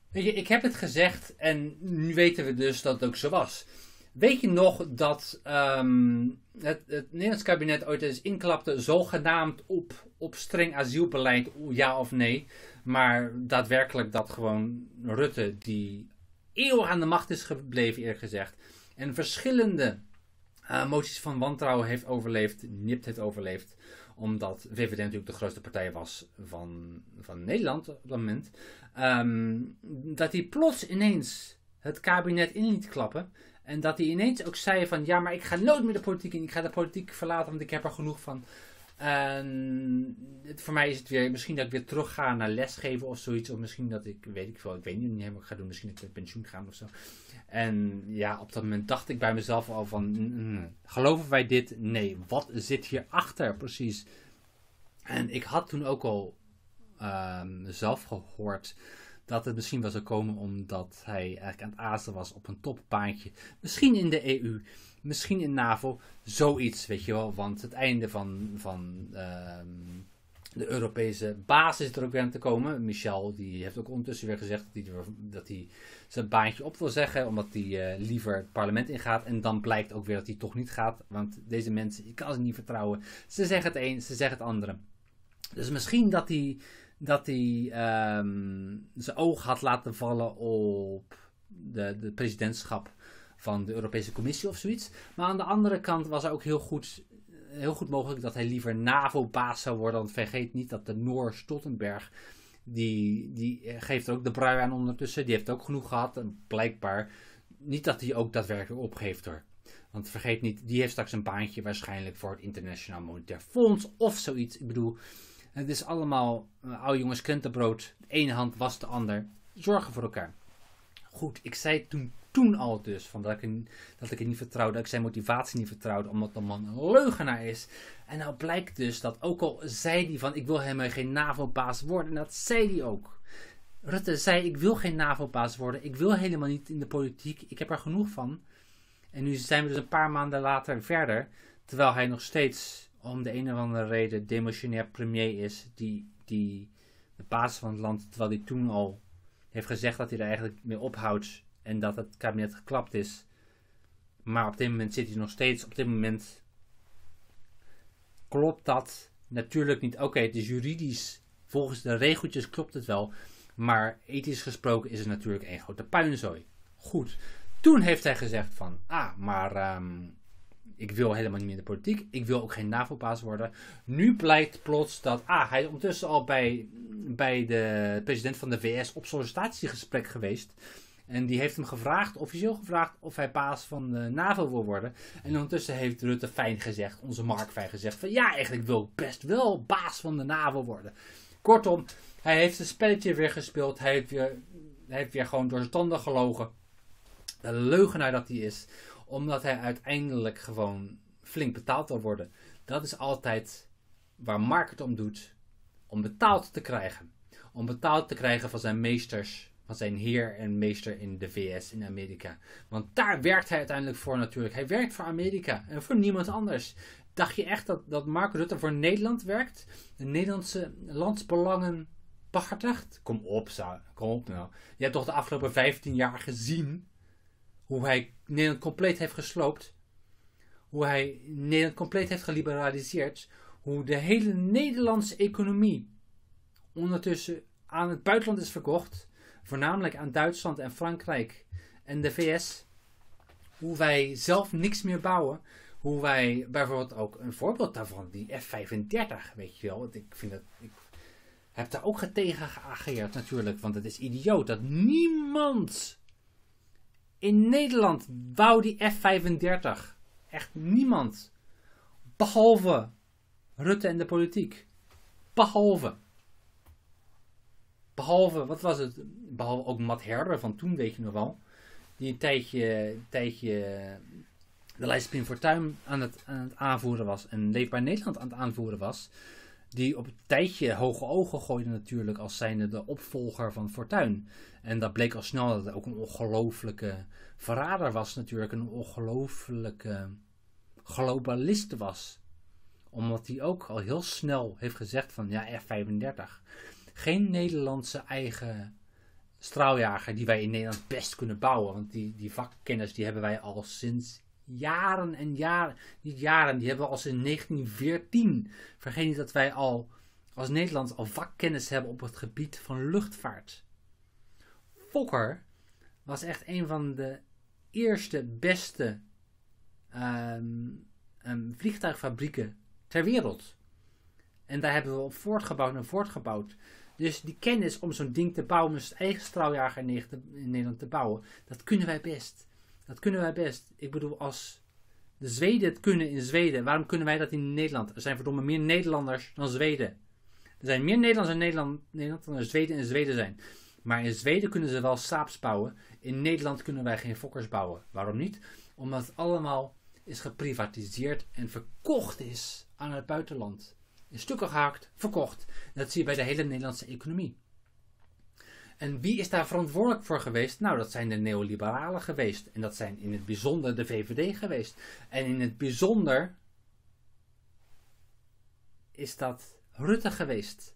Weet je, ik heb het gezegd en nu weten we dus dat het ook zo was. Weet je nog dat het Nederlands kabinet ooit eens inklapte, zogenaamd op streng asielbeleid, ja of nee. Maar daadwerkelijk dat gewoon Rutte, die eeuwig aan de macht is gebleven, eerlijk gezegd. En verschillende moties van wantrouwen heeft overleefd, nipt heeft overleefd. Omdat VVD natuurlijk de grootste partij was van Nederland op dat moment. Dat hij plots ineens het kabinet in liet klappen. En dat hij ineens ook zei van, ja, maar ik ga nooit meer de politiek in. Ik ga de politiek verlaten, want ik heb er genoeg van. Voor mij is het weer, misschien dat ik weer terug ga naar lesgeven of zoiets. Of misschien dat ik, weet ik veel, ik weet niet helemaal wat ik ga doen. Misschien dat ik met pensioen ga of zo. En ja, op dat moment dacht ik bij mezelf al van, geloven wij dit? Nee, wat zit hierachter precies? En ik had toen ook al zelf gehoord dat het misschien wel zou komen omdat hij eigenlijk aan het aarzelen was op een topbaantje. Misschien in de EU, misschien in NAVO, zoiets, weet je wel. Want het einde van de Europese basis is er ook weer aan te komen. Michel die heeft ook ondertussen weer gezegd dat hij zijn baantje op wil zeggen, omdat hij liever het parlement ingaat. En dan blijkt ook weer dat hij toch niet gaat, want deze mensen, je kan ze niet vertrouwen. Ze zeggen het een, ze zeggen het andere. Dus misschien dat hij zijn oog had laten vallen op de presidentschap van de Europese Commissie of zoiets. Maar aan de andere kant was er ook heel goed mogelijk dat hij liever NAVO-baas zou worden. Want vergeet niet dat de Noor Stoltenberg, die geeft er ook de brui aan ondertussen. Die heeft ook genoeg gehad. En blijkbaar niet dat hij ook daadwerkelijk opgeeft hoor. Want vergeet niet, die heeft straks een baantje waarschijnlijk voor het Internationaal Monetair Fonds of zoiets. Ik bedoel, het is allemaal oude jongens krentenbrood. De ene hand wast de ander. Zorgen voor elkaar. Goed, ik zei toen al dus van dat ik het niet vertrouwde, dat ik zijn motivatie niet vertrouwde, omdat de man een leugenaar is. En nou blijkt dus dat ook al zei hij van ik wil helemaal geen NAVO-baas worden, en dat zei hij ook. Rutte zei ik wil geen NAVO-baas worden, ik wil helemaal niet in de politiek, ik heb er genoeg van. En nu zijn we dus een paar maanden later verder, terwijl hij nog steeds om de een of andere reden demissionair premier is, die de basis van het land, terwijl hij toen al heeft gezegd dat hij er eigenlijk mee ophoudt en dat het kabinet geklapt is. Maar op dit moment zit hij nog steeds. Op dit moment klopt dat natuurlijk niet. Oké, het is juridisch. Volgens de regeltjes klopt het wel. Maar ethisch gesproken is het natuurlijk één grote puinzooi. Goed. Toen heeft hij gezegd van, maar ik wil helemaal niet meer in de politiek. Ik wil ook geen NAVO-baas worden. Nu blijkt plots dat, hij is ondertussen al bij de president van de VS op sollicitatiegesprek geweest. En die heeft hem officieel gevraagd, of hij baas van de NAVO wil worden. En ondertussen heeft Rutte fijn gezegd, onze Mark fijn gezegd, van ja, eigenlijk wil ik best wel baas van de NAVO worden. Kortom, hij heeft zijn spelletje weer gespeeld. Hij heeft weer gewoon door zijn tanden gelogen. De leugenaar dat hij is. Omdat hij uiteindelijk gewoon flink betaald wil worden. Dat is altijd waar Mark het om doet. Om betaald te krijgen. Om betaald te krijgen van zijn meesters. Van zijn heer en meester in de VS, in Amerika. Want daar werkt hij uiteindelijk voor natuurlijk. Hij werkt voor Amerika en voor niemand anders. Dacht je echt dat Mark Rutte voor Nederland werkt? De Nederlandse landsbelangen behartigt? Kom op nou. Je hebt toch de afgelopen 15 jaar gezien hoe hij Nederland compleet heeft gesloopt. Hoe hij Nederland compleet heeft geliberaliseerd. Hoe de hele Nederlandse economie ondertussen aan het buitenland is verkocht. Voornamelijk aan Duitsland en Frankrijk en de VS. Hoe wij zelf niks meer bouwen. Hoe wij bijvoorbeeld ook een voorbeeld daarvan, die F-35, weet je wel. Ik heb daar ook tegen geageerd natuurlijk. Want het is idioot dat niemand in Nederland wou die F-35. Echt niemand. Behalve Rutte en de politiek. Behalve, wat was het? Behalve ook Matt Herder van toen, weet je nog wel. Die een tijdje de lijstspin Fortuyn aan het aanvoeren was. En Leefbaar Nederland aan het aanvoeren was. Die op een tijdje hoge ogen gooide natuurlijk als zijnde de opvolger van Fortuyn. En dat bleek al snel dat het ook een ongelooflijke verrader was natuurlijk. Een ongelooflijke globalist was. Omdat hij ook al heel snel heeft gezegd van ja, F-35. Geen Nederlandse eigen straaljager die wij in Nederland best kunnen bouwen. Want die vakkennis die hebben wij al sinds jaren en jaren. Niet jaren, die hebben we al sinds 1914. Vergeet niet dat wij al als Nederland al vakkennis hebben op het gebied van luchtvaart. Fokker was echt een van de eerste, beste vliegtuigfabrieken ter wereld. En daar hebben we op voortgebouwd en voortgebouwd. Dus die kennis om zo'n ding te bouwen, dus het eigen straaljager in Nederland te bouwen, dat kunnen wij best. Dat kunnen wij best. Ik bedoel, als de Zweden het kunnen in Zweden, waarom kunnen wij dat in Nederland? Er zijn verdomme meer Nederlanders dan Zweden. Er zijn meer Nederlanders in Nederland dan er Zweden in Zweden zijn. Maar in Zweden kunnen ze wel Saabs bouwen. In Nederland kunnen wij geen Fokkers bouwen. Waarom niet? Omdat het allemaal is geprivatiseerd en verkocht is aan het buitenland. In stukken gehakt, verkocht. Dat zie je bij de hele Nederlandse economie. En wie is daar verantwoordelijk voor geweest? Nou, dat zijn de neoliberalen geweest. En dat zijn in het bijzonder de VVD geweest. En in het bijzonder is dat Rutte geweest.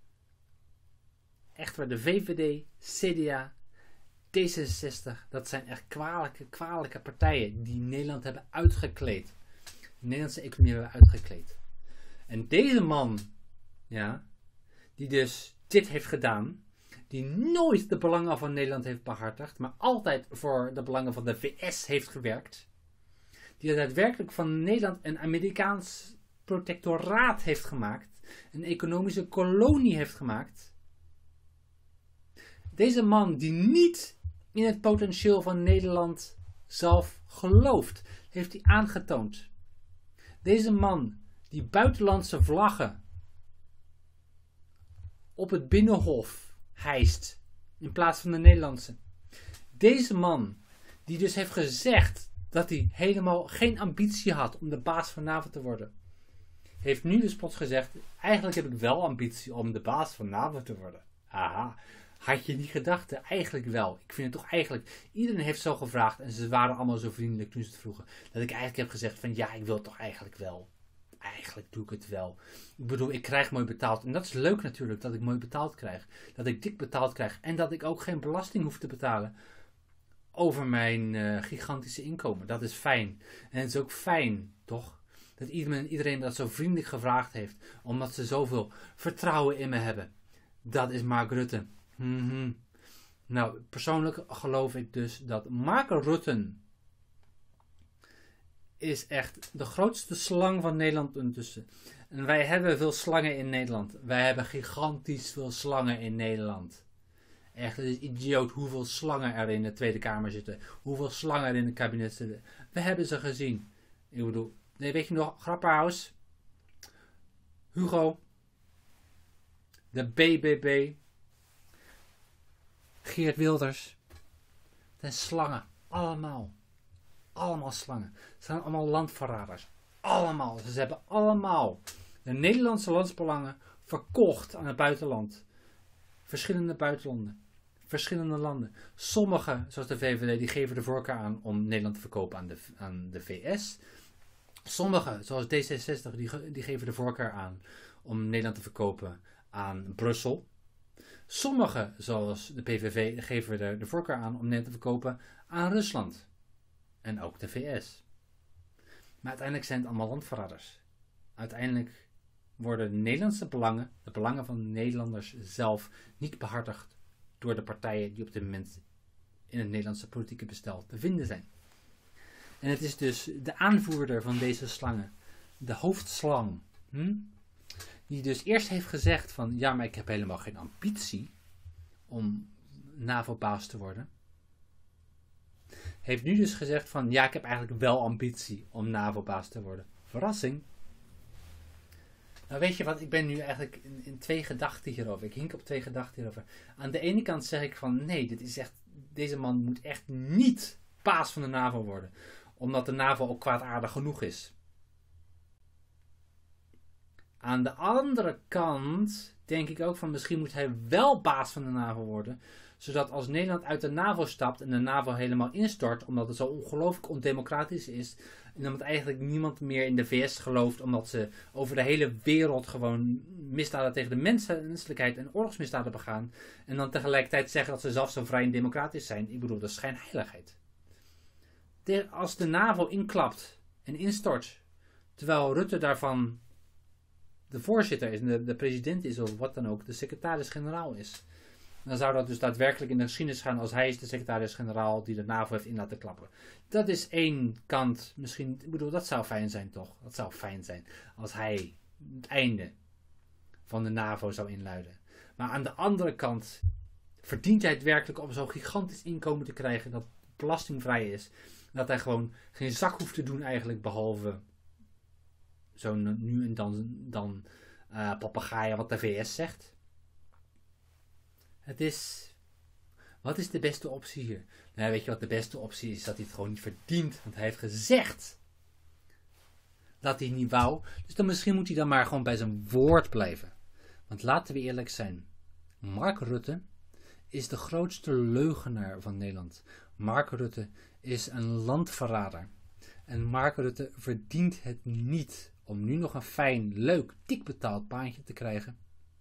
Echt waar, de VVD, CDA, D66, dat zijn echt kwalijke partijen die Nederland hebben uitgekleed. De Nederlandse economie hebben uitgekleed. En deze man, ja, die dus dit heeft gedaan, die nooit de belangen van Nederland heeft behartigd, maar altijd voor de belangen van de VS heeft gewerkt, die daadwerkelijk van Nederland een Amerikaans protectoraat heeft gemaakt, een economische kolonie heeft gemaakt. Deze man die niet in het potentieel van Nederland zelf gelooft, heeft hij aangetoond. Deze man die buitenlandse vlaggen op het Binnenhof hijst in plaats van de Nederlandse. Deze man die dus heeft gezegd dat hij helemaal geen ambitie had om de baas van NAVO te worden, heeft nu dus plots gezegd, eigenlijk heb ik wel ambitie om de baas van NAVO te worden. Aha, had je niet gedacht? Eigenlijk wel. Ik vind het toch eigenlijk, iedereen heeft zo gevraagd en ze waren allemaal zo vriendelijk toen ze het vroegen, dat ik eigenlijk heb gezegd van ja, ik wil het toch eigenlijk wel. Eigenlijk doe ik het wel. Ik bedoel, ik krijg mooi betaald. En dat is leuk natuurlijk, dat ik mooi betaald krijg. Dat ik dik betaald krijg. En dat ik ook geen belasting hoef te betalen over mijn gigantische inkomen. Dat is fijn. En het is ook fijn, toch? Dat iedereen dat zo vriendelijk gevraagd heeft. Omdat ze zoveel vertrouwen in me hebben. Dat is Mark Rutte. Nou, persoonlijk geloof ik dus dat Mark Rutte is echt de grootste slang van Nederland intussen. En wij hebben veel slangen in Nederland. Wij hebben gigantisch veel slangen in Nederland. Echt, het is idioot hoeveel slangen er in de Tweede Kamer zitten. Hoeveel slangen er in het kabinet zitten. We hebben ze gezien. Ik bedoel, nee, weet je nog, Grapperhaus, Hugo, de BBB, Geert Wilders. Het zijn slangen. Allemaal. Allemaal slangen. Ze zijn allemaal landverraders. Allemaal. Ze hebben allemaal de Nederlandse landsbelangen verkocht aan het buitenland. Verschillende buitenlanden. Verschillende landen. Sommigen, zoals de VVD, die geven de voorkeur aan om Nederland te verkopen aan de VS. Sommigen, zoals D66, die geven de voorkeur aan om Nederland te verkopen aan Brussel. Sommigen, zoals de PVV, geven er de voorkeur aan om Nederland te verkopen aan Rusland. En ook de VS. Maar uiteindelijk zijn het allemaal landverraders. Uiteindelijk worden de Nederlandse belangen, de belangen van Nederlanders zelf, niet behartigd door de partijen die op dit moment in het Nederlandse politieke bestel te vinden zijn. En het is dus de aanvoerder van deze slangen, de hoofdslang, die dus eerst heeft gezegd van, ja, maar ik heb helemaal geen ambitie om NAVO-baas te worden. Heeft nu dus gezegd van, ja, ik heb eigenlijk wel ambitie om NAVO-baas te worden. Verrassing. Nou, weet je wat, ik ben nu eigenlijk in twee gedachten hierover. Ik hink op twee gedachten hierover. Aan de ene kant zeg ik van, nee, deze man moet echt niet baas van de NAVO worden. Omdat de NAVO ook kwaadaardig genoeg is. Aan de andere kant denk ik ook van misschien moet hij wel baas van de NAVO worden. Zodat als Nederland uit de NAVO stapt en de NAVO helemaal instort, omdat het zo ongelooflijk ondemocratisch is. En omdat eigenlijk niemand meer in de VS gelooft, omdat ze over de hele wereld gewoon misdaden tegen de menselijkheid en oorlogsmisdaden begaan. En dan tegelijkertijd zeggen dat ze zelf zo vrij en democratisch zijn. Ik bedoel, dat is schijnheiligheid. Als de NAVO inklapt en instort, terwijl Rutte daarvan de voorzitter is, de president is of wat dan ook, de secretaris-generaal is. Dan zou dat dus daadwerkelijk in de geschiedenis gaan als hij is de secretaris-generaal die de NAVO heeft in laten klappen. Dat is één kant, misschien, ik bedoel, dat zou fijn zijn toch? Dat zou fijn zijn als hij het einde van de NAVO zou inluiden. Maar aan de andere kant verdient hij het werkelijk om zo'n gigantisch inkomen te krijgen dat belastingvrij is. Dat hij gewoon geen zak hoeft te doen eigenlijk, behalve zo nu en dan papegaaien wat de VS zegt. Wat is de beste optie hier? Nou, weet je wat de beste optie is? Dat hij het gewoon niet verdient. Want hij heeft gezegd dat hij het niet wou. Dus dan misschien moet hij dan maar gewoon bij zijn woord blijven. Want laten we eerlijk zijn. Mark Rutte is de grootste leugenaar van Nederland. Mark Rutte is een landverrader. En Mark Rutte verdient het niet om nu nog een fijn, leuk, dik betaald baantje te krijgen.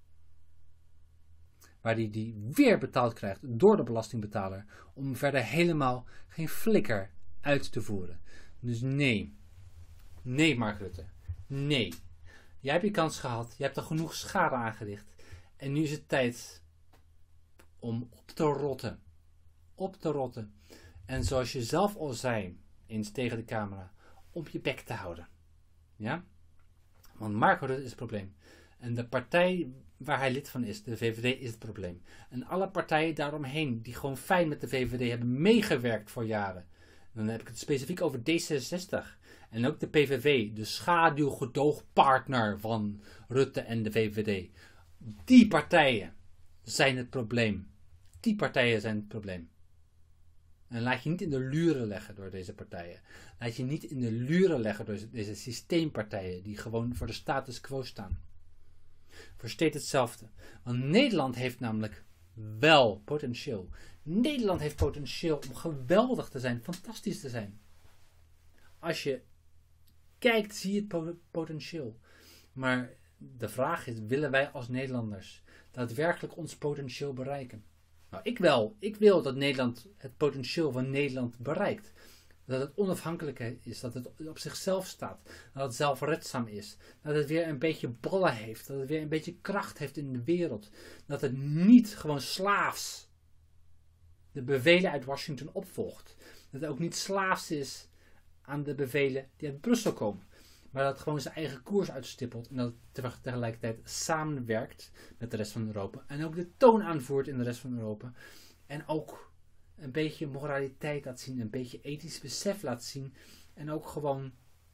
Waar hij die weer betaald krijgt door de belastingbetaler. Om verder helemaal geen flikker uit te voeren. Dus nee. Nee, Mark Rutte. Nee. Jij hebt je kans gehad. Je hebt er genoeg schade aangericht. En nu is het tijd om op te rotten. Op te rotten. En zoals je zelf al zei, eens tegen de camera, om je bek te houden. Ja? Want Mark Rutte is het probleem. En de partij waar hij lid van is, de VVD, is het probleem. En alle partijen daaromheen, die gewoon fijn met de VVD hebben meegewerkt voor jaren. Dan heb ik het specifiek over D66. En ook de PVV, de schaduwgedoogpartner van Rutte en de VVD. Die partijen zijn het probleem. Die partijen zijn het probleem. En laat je niet in de luren leggen door deze partijen. Laat je niet in de luren leggen door deze systeempartijen die gewoon voor de status quo staan. Voor steeds hetzelfde. Want Nederland heeft namelijk wel potentieel. Nederland heeft potentieel om geweldig te zijn, fantastisch te zijn. Als je kijkt, zie je het potentieel. Maar de vraag is, willen wij als Nederlanders daadwerkelijk ons potentieel bereiken? Nou, ik wel. Ik wil dat Nederland het potentieel van Nederland bereikt. Dat het onafhankelijk is, dat het op zichzelf staat, dat het zelfredzaam is, dat het weer een beetje ballen heeft, dat het weer een beetje kracht heeft in de wereld. Dat het niet gewoon slaafs de bevelen uit Washington opvolgt. Dat het ook niet slaafs is aan de bevelen die uit Brussel komen. Maar dat het gewoon zijn eigen koers uitstippelt en dat het tegelijkertijd samenwerkt met de rest van Europa. En ook de toon aanvoert in de rest van Europa. En ook een beetje moraliteit laat zien, een beetje ethisch besef laat zien. En ook gewoon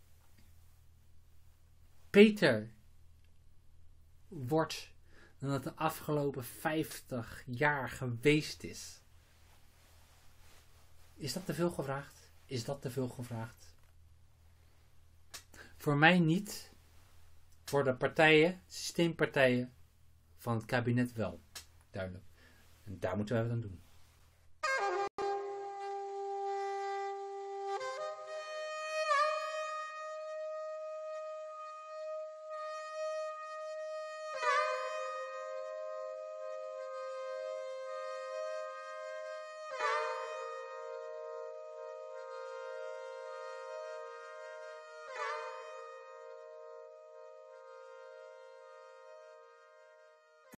beter wordt dan het de afgelopen 50 jaar geweest is. Is dat te veel gevraagd? Is dat te veel gevraagd? Voor mij niet. Voor de partijen, systeempartijen van het kabinet wel. Duidelijk. En daar moeten we wat aan doen.